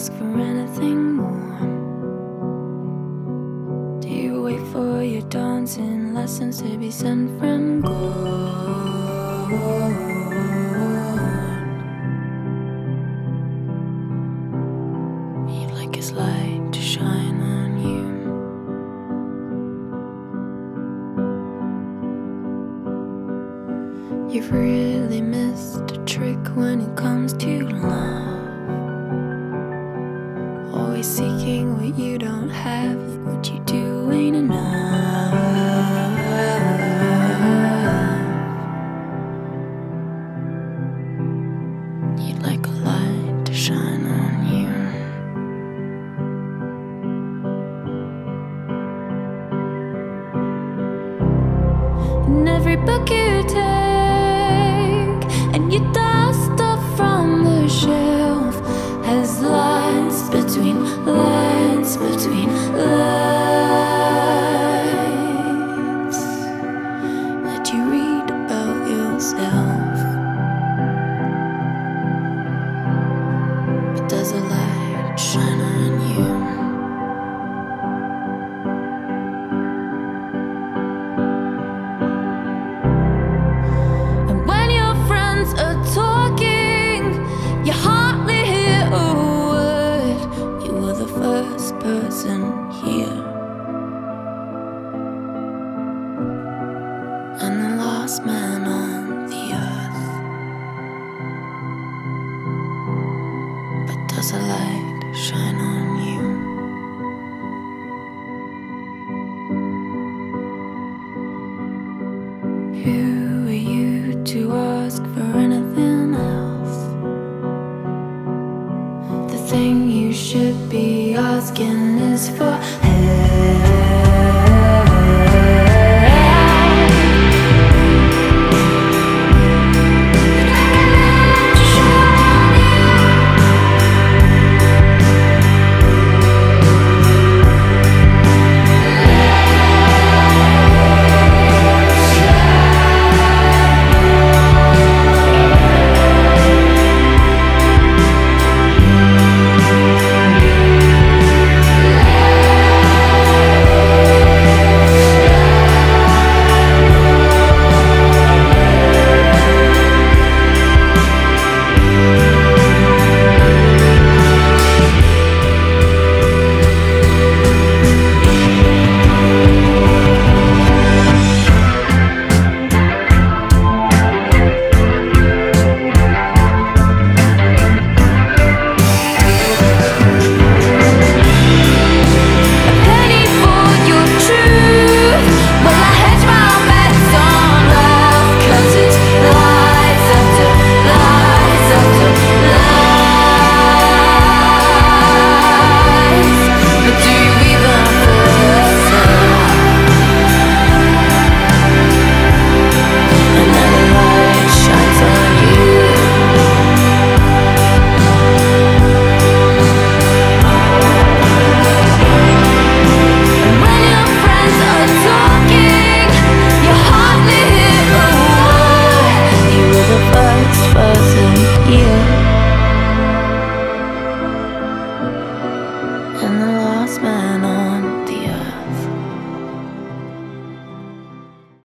ask for anything more? Do you wait for your dancing lessons to be sent from God? You'd like His light to shine on you. You've really missed a trick when it comes to love. Always seeking what you don't have, what you do ain't enough. You'd like a light to shine on you. In every book you take and you dust off from the shelf has lines between lines between lines that you read about yourself. But does a light shine on you? Person here and the last man on the earth. But does a light shine on you? Who are you to ask for anything else? The thing you should be asking is for